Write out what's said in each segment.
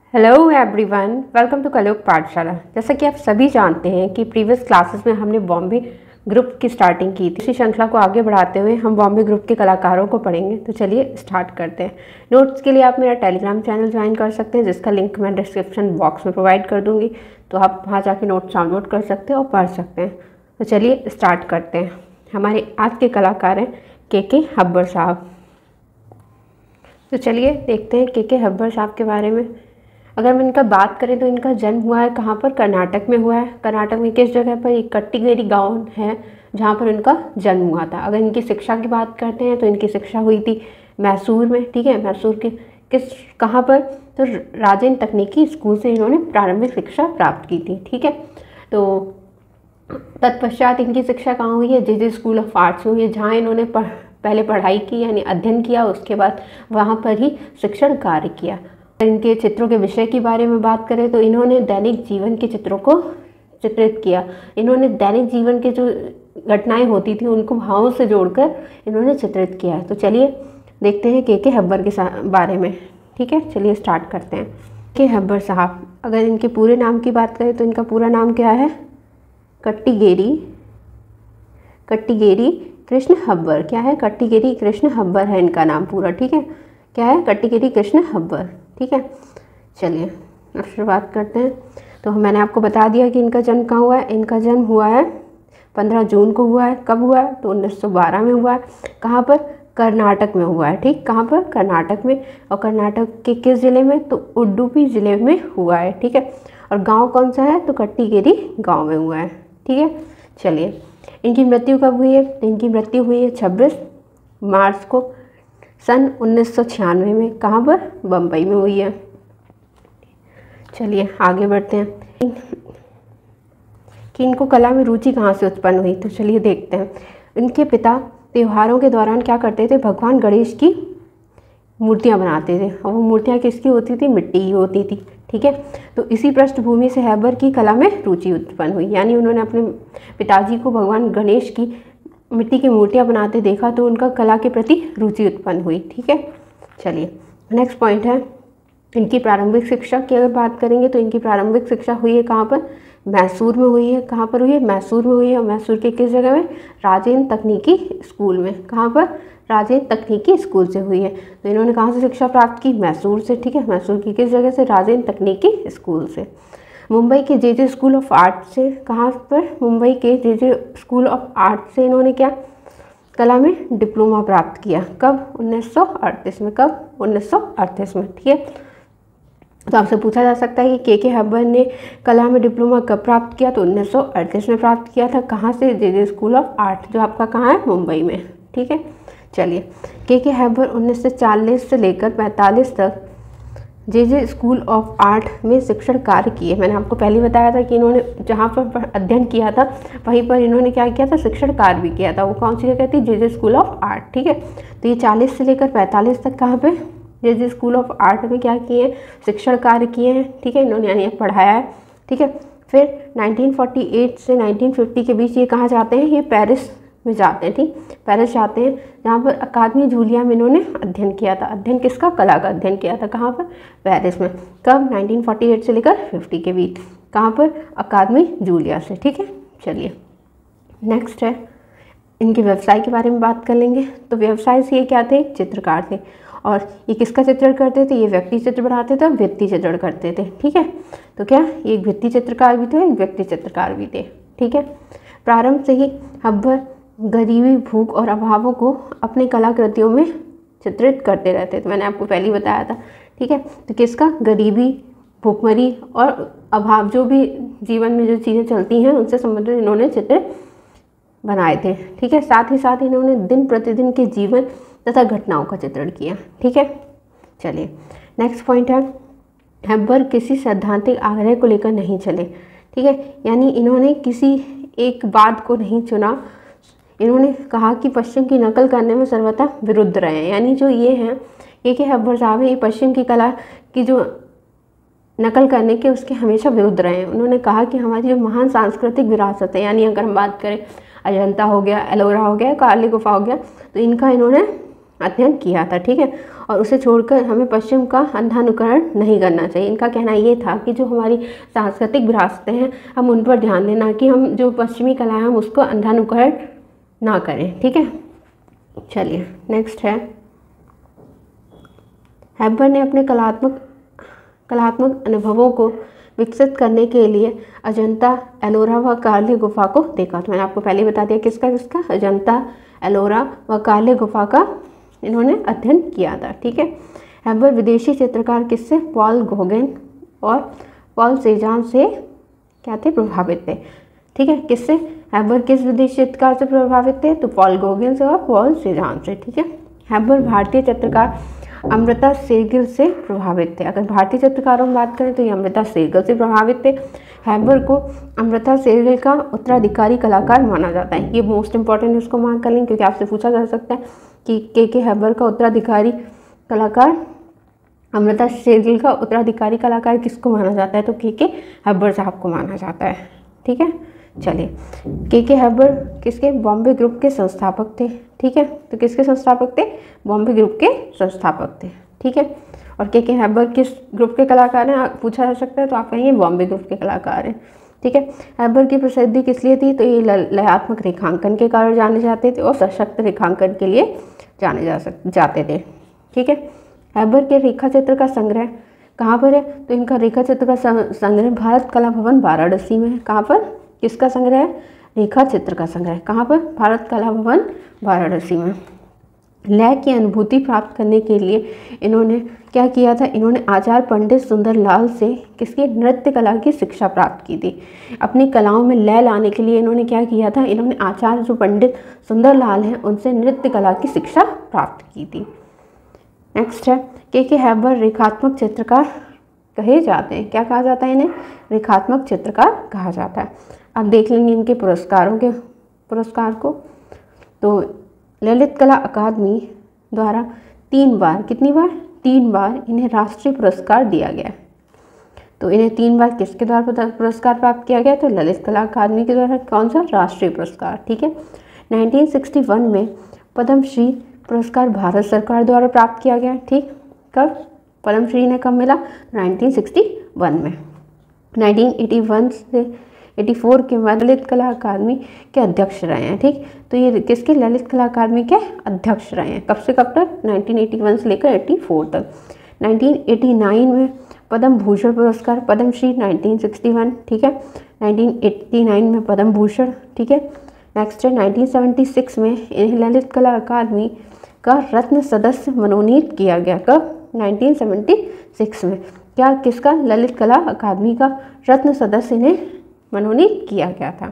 Hello everyone, welcome to कलयुग पाठशाला। जैसा कि आप सभी जानते हैं कि प्रीवियस क्लासेस में हमने बॉम्बे ग्रुप की स्टार्टिंग की थी। इसी श्रृंखला को आगे बढ़ाते हुए हम बॉम्बे ग्रुप के कलाकारों को पढ़ेंगे। तो चलिए स्टार्ट करते हैं। नोट्स के लिए आप मेरा टेलीग्राम चैनल ज्वाइन कर सकते हैं, जिसका लिंक मैं डिस्क्रिप्शन बॉक्स में प्रोवाइड कर दूँगी। तो आप वहाँ जाके नोट्स डाउनलोड कर सकते हैं और पढ़ सकते हैं। तो चलिए स्टार्ट करते हैं। हमारे आज के कलाकार हैं के हब्बर साहब। तो चलिए देखते हैं के हब्बर साहब के बारे में। अगर हम इनका बात करें तो इनका जन्म हुआ है कहाँ पर? कर्नाटक में हुआ है। कर्नाटक में किस जगह पर? एक कट्टीगेरी गांव है जहाँ पर इनका जन्म हुआ था। अगर इनकी शिक्षा की बात करते हैं तो इनकी शिक्षा हुई थी मैसूर में। ठीक है, मैसूर के कहाँ पर? तो राजेंद्र तकनीकी स्कूल से इन्होंने प्रारंभिक शिक्षा प्राप्त की थी। ठीक है, तो तत्पश्चात इनकी शिक्षा कहाँ हुई है? जे स्कूल ऑफ आर्ट्स हुई है, जहाँ इन्होंने पहले पढ़ाई की यानी अध्ययन किया, उसके बाद वहाँ पर ही शिक्षण कार्य किया। इनके चित्रों के विषय के बारे में बात करें तो इन्होंने दैनिक जीवन के चित्रों को चित्रित किया। इन्होंने दैनिक जीवन के जो घटनाएं होती थी उनको भावों से जोड़कर इन्होंने चित्रित किया। तो चलिए देखते हैं के हब्बर के बारे में। ठीक है, चलिए स्टार्ट करते हैं। के हब्बर साहब, अगर इनके पूरे नाम की बात करें तो इनका पूरा नाम क्या है? कट्टीगेरी कृष्ण हब्बर। क्या है? कट्टीगेरी कृष्ण हब्बर है इनका नाम पूरा। ठीक है, क्या है? कट्टीगेरी कृष्ण हब्बर। ठीक है, चलिए अब शुरुआत करते हैं। तो मैंने आपको बता दिया कि इनका जन्म कहाँ हुआ है। इनका जन्म हुआ है 15 जून को हुआ है। कब हुआ है? तो 1912 में हुआ है। कहाँ पर? कर्नाटक में हुआ है। ठीक, कहाँ पर? कर्नाटक में। और कर्नाटक के किस ज़िले में? तो उडुपी ज़िले में हुआ है। ठीक है, और गांव कौन सा है? तो कट्टीगेरी गांव में हुआ है। ठीक है, चलिए इनकी मृत्यु कब हुई है? तो इनकी मृत्यु हुई है 26 मार्च को सन 1996 में। कहाँ पर? बम्बई में हुई है। चलिए आगे बढ़ते हैं कि इनको कला में रुचि कहाँ से उत्पन्न हुई। तो चलिए देखते हैं। इनके पिता त्योहारों के दौरान क्या करते थे? भगवान गणेश की मूर्तियाँ बनाते थे, और वो मूर्तियाँ किसकी होती थी? मिट्टी की होती थी। ठीक है, तो इसी पृष्ठभूमि से हब्बर की कला में रुचि उत्पन्न हुई, यानी उन्होंने अपने पिताजी को भगवान गणेश की मिट्टी की मूर्तियाँ बनाते देखा तो उनका कला के प्रति रुचि उत्पन्न हुई। ठीक है, चलिए नेक्स्ट पॉइंट है इनकी प्रारंभिक शिक्षा की। अगर बात करेंगे तो इनकी प्रारंभिक शिक्षा हुई है कहाँ पर? मैसूर में हुई है। कहाँ पर हुई है? मैसूर में हुई है। और मैसूर के किस जगह में? राजेंद्र तकनीकी स्कूल में। कहाँ पर? राजेंद्र तकनीकी स्कूल से हुई है। तो इन्होंने कहाँ से शिक्षा प्राप्त की? मैसूर से। ठीक है, मैसूर की किस जगह से? राजेंद्र तकनीकी स्कूल से। मुंबई के जे स्कूल ऑफ आर्ट से। कहाँ पर? मुंबई के जे स्कूल ऑफ आर्ट से इन्होंने क्या? कला में डिप्लोमा प्राप्त किया। कब? 1938 में। कब? 1938 में। ठीक है, तो आपसे पूछा जा सकता है कि के हब्बर ने कला में डिप्लोमा कब प्राप्त किया? तो 1938 में प्राप्त किया था। कहाँ से? जे स्कूल ऑफ आर्ट, जो आपका कहाँ है? मुंबई में। ठीक है, चलिए के हब्बर 1940 से लेकर 45 तक जे स्कूल ऑफ आर्ट में शिक्षण कार्य किए। मैंने आपको पहले बताया था कि इन्होंने जहाँ पर अध्ययन किया था वहीं पर इन्होंने क्या किया था? शिक्षण कार्य भी किया था। वो कौन सी जगह थी? J school of art. ठीक है, तो ये 40 से लेकर 45 तक कहाँ पे? जे स्कूल ऑफ आर्ट में क्या किए हैं? शिक्षण कार्य किए हैं। ठीक है, इन्होंने यानी पढ़ाया है। ठीक है, फिर 1948 से 1950 के बीच ये कहाँ जाते हैं? ये पेरिस में जाते हैं। ठीक, पेरिस जाते हैं, जहाँ पर अकादमी जूलिया में इन्होंने अध्ययन किया था। अध्ययन किसका? कला का अध्ययन किया था। कहाँ पर? पेरिस में। कब? 1948 से लेकर 50 के बीच। कहाँ पर? अकादमी जूलिया से। ठीक है, चलिए नेक्स्ट है इनके व्यवसाय के बारे में बात कर लेंगे। तो व्यवसाय से ये क्या थे? चित्रकार थे। और ये किसका चित्रण करते थे? ये व्यक्ति चित्र बनाते थे और भित्ति चित्रण करते थे। ठीक है, तो क्या ये एक भित्ति चित्रकार भी थे, एक व्यक्ति चित्रकार भी थे। ठीक है, प्रारंभ से ही हब्बर गरीबी, भूख और अभावों को अपनी कलाकृतियों में चित्रित करते रहते थे। मैंने आपको पहले ही बताया था। ठीक है, तो किसका? गरीबी, भूखमरी और अभाव, जो भी जीवन में जो चीज़ें चलती हैं उनसे संबंधित इन्होंने चित्र बनाए थे। ठीक है, साथ ही साथ इन्होंने दिन प्रतिदिन के जीवन तथा घटनाओं का चित्रण किया। ठीक है, चलिए नेक्स्ट पॉइंट है हब्बर किसी सैद्धांतिक आग्रह को लेकर नहीं चले। ठीक है, यानी इन्होंने किसी एक बात को नहीं चुना। इन्होंने कहा कि पश्चिम की नकल करने में सर्वथा विरुद्ध रहे हैं। यानी जो ये हैं के हब्बर साहब है, ये पश्चिम की कला की जो नकल करने के उसके हमेशा विरुद्ध रहे हैं। उन्होंने कहा कि हमारी जो महान सांस्कृतिक विरासत है, यानी अगर हम बात करें अजंता हो गया, एलोरा हो गया, काली गुफा हो गया, तो इनका इन्होंने अध्ययन किया था, ठीक है। और उसे छोड़कर हमें पश्चिम का अंधानुकरण नहीं करना चाहिए। इनका कहना ये था कि जो हमारी सांस्कृतिक विरासतें हैं हम उन पर ध्यान देना, कि हम जो पश्चिमी कला है हम उसको अंधानुकरण ना करें, ठीक है। चलिए नेक्स्ट है, हैबर ने अपने कलात्मक अनुभवों को विकसित करने के लिए अजंता, एलोरा व काले गुफा को देखा। तो मैंने आपको पहले बता दिया किसका अजंता, एलोरा व काले गुफा का इन्होंने अध्ययन किया था, ठीक है। हैबर विदेशी चित्रकार किससे, पॉल गॉगन और पॉल सेजान से क्या थे, प्रभावित थे, ठीक है। किससे, हैबर किस विदेशी चित्रकार से प्रभावित थे, तो पॉल गॉगन से और पॉल सेजान से, ठीक है। हैबर भारतीय चित्रकार अमृता शेरगिल से प्रभावित थे। अगर भारतीय चित्रकारों में बात करें तो ये अमृता शेरगिल से प्रभावित थे। हैबर को अमृता शेरगिल का उत्तराधिकारी कलाकार माना जाता है। ये मोस्ट इंपॉर्टेंट, इसको मार्क कर लें क्योंकि आपसे पूछा जा सकता है कि के हैबर का उत्तराधिकारी कलाकार, अमृता शेरगिल का उत्तराधिकारी कलाकार किसको माना जाता है, तो के हैबर साहब को माना जाता है, ठीक है। चलिए के हैबर किसके, बॉम्बे ग्रुप के संस्थापक थे, ठीक है। तो किसके संस्थापक थे, बॉम्बे ग्रुप के संस्थापक थे, ठीक है। और के हैबर किस ग्रुप के कलाकार हैं पूछा जा सकता है, तो आप कहेंगे बॉम्बे ग्रुप के कलाकार हैं, ठीक है। हैबर की प्रसिद्धि किस लिए थी, तो ये लयात्मक रेखांकन के कारण जाने जाते थे और सशक्त रेखांकन के लिए जाने जाते थे, ठीक है। हैबर के रेखा चित्र का संग्रह कहाँ पर है, तो इनका रेखा चित्र का संग्रह भारत कला भवन वाराणसी में है। कहाँ पर, किसका संग्रह है, रेखा चित्र का संग्रह, कहाँ पर, भारत कला भवन वाराणसी में। लय की अनुभूति प्राप्त करने के लिए इन्होंने क्या किया था, इन्होंने आचार्य पंडित सुंदरलाल से किसकी, नृत्य कला की शिक्षा प्राप्त की थी। अपनी कलाओं में लय लाने के लिए इन्होंने क्या किया था, इन्होंने आचार्य जो पंडित सुंदरलाल हैं उनसे नृत्य कला की शिक्षा प्राप्त की थी। नेक्स्ट है, के हैबर रेखात्मक चित्रकार कहे जाते हैं। क्या कहा जाता है इन्हें, रेखात्मक चित्रकार कहा जाता है। अब देख लेंगे इनके पुरस्कार को। तो ललित कला अकादमी द्वारा 3 बार, कितनी बार, 3 बार इन्हें राष्ट्रीय पुरस्कार दिया गया। तो इन्हें 3 बार किसके द्वारा पुरस्कार प्राप्त किया गया, तो ललित कला अकादमी के द्वारा। कौन सा, राष्ट्रीय पुरस्कार, ठीक है। 1961 में पद्मश्री पुरस्कार भारत सरकार द्वारा प्राप्त किया गया, ठीक। कब, पद्मश्री ने कब मिला, 1961 में। 1981 से 84 के बाद ललित कला अकादमी के अध्यक्ष रहे हैं, ठीक। तो ये किसके, ललित कला अकादमी के अध्यक्ष रहे हैं। कब से कब तक, 1981 से लेकर 84 तक। 1989 में पद्म भूषण पुरस्कार, पद्मश्री 1961, ठीक है। 1989 में पद्म भूषण, ठीक है। नेक्स्ट है 1976 में इन्हें ललित कला अकादमी का रत्न सदस्य मनोनीत किया गया। कब, 1976 में। क्या, किसका, ललित कला अकादमी का रत्न सदस्य इन्हें मनोनीत किया गया था।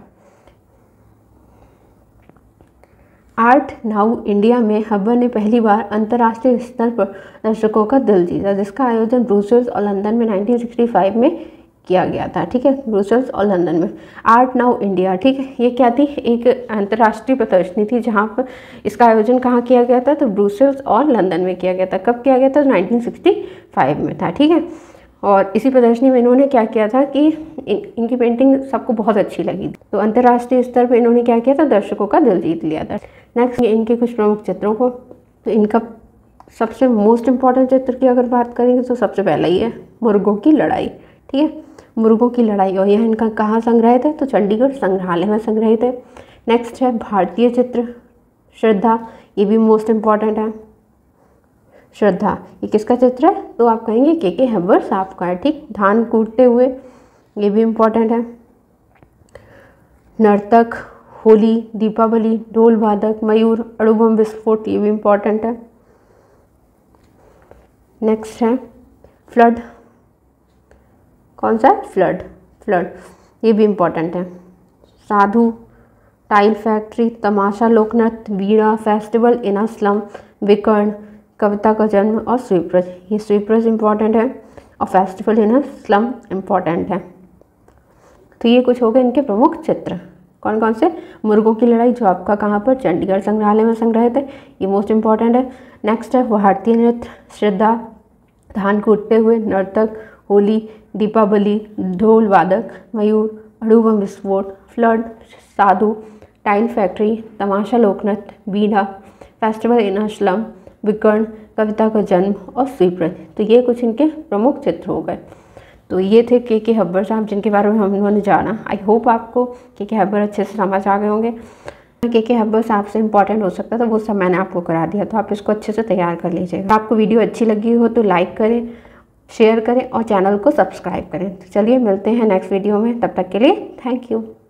आर्ट नाउ इंडिया में हैबर ने पहली बार अंतर्राष्ट्रीय स्तर पर दर्शकों का दिल जीता, जिसका आयोजन ब्रुसेल्स और लंदन में 1965 में किया गया था, ठीक है। ब्रुसेल्स और लंदन में आर्ट नाउ इंडिया, ठीक है। ये क्या थी, एक अंतर्राष्ट्रीय प्रदर्शनी थी जहाँ पर इसका आयोजन कहाँ किया गया था, तो ब्रुसेल्स और लंदन में किया गया था। कब किया गया था, 1965 में था, ठीक है। और इसी प्रदर्शनी में इन्होंने क्या किया था कि इनकी पेंटिंग सबको बहुत अच्छी लगी, तो अंतर्राष्ट्रीय स्तर पर इन्होंने क्या किया था, दर्शकों का दिल जीत लिया था। नेक्स्ट इनके कुछ प्रमुख चित्रों को, तो इनका सबसे मोस्ट इम्पॉर्टेंट चित्र की अगर बात करेंगे तो सबसे पहला ही है मुर्गों की लड़ाई, ठीक है। मुर्गों की लड़ाई, और यह इनका कहाँ संग्रहित है, तो चंडीगढ़ संग्रहालय में संग्रहित है। नेक्स्ट है भारतीय चित्र श्रद्धा, ये भी मोस्ट इम्पॉर्टेंट है। श्रद्धा ये किसका चित्र है, तो आप कहेंगे के हैबर साहब का है, ठीक। धान कूटते हुए, ये भी इम्पॉर्टेंट है। नर्तक, होली, दीपावली, ढोल वादक, मयूर, अणुबम विस्फोट, ये भी इम्पॉर्टेंट है। नेक्स्ट है फ्लड, कौन सा है, फ्लड, ये भी इम्पॉर्टेंट है। साधु, टाइल फैक्ट्री, तमाशा लोकनृत्य, वीणा, फेस्टिवल इन अ स्लम, विकर्ण, कविता का जन्म और स्वीपरज, ये स्वीपरज इम्पॉर्टेंट है और festival in a slum important है। तो ये कुछ हो गए इनके प्रमुख चित्र। कौन कौन से, मुर्गों की लड़ाई जो आपका कहाँ पर, चंडीगढ़ संग्रहालय में संग्रहित है, ये मोस्ट इम्पॉर्टेंट है। नेक्स्ट है भारतीय नृत्य श्रद्धा, धान कूटते हुए, नर्तक, होली, दीपावली, ढोल वादक, मयूर, अणुबम विस्फोट, फ्लड, साधु, टाइल फैक्ट्री, तमाशा लोकनृत्य, वीणा, फेस्टिवल इन अ स्लम, विकर्ण, कविता का जन्म और स्वीकृत। तो ये कुछ इनके प्रमुख चित्र हो गए। तो ये थे के हब्बर साहब, जिनके बारे में हम लोगों ने जाना। आई होप आपको के हब्बर अच्छे से समझ आ गए होंगे। के हब्बर साहब से इंपॉर्टेंट हो सकता था, वो सब मैंने आपको करा दिया, तो आप इसको अच्छे से तैयार कर लीजिएगा। आपको वीडियो अच्छी लगी हो तो लाइक करें, शेयर करें और चैनल को सब्सक्राइब करें। तो चलिए मिलते हैं नेक्स्ट वीडियो में, तब तक के लिए थैंक यू।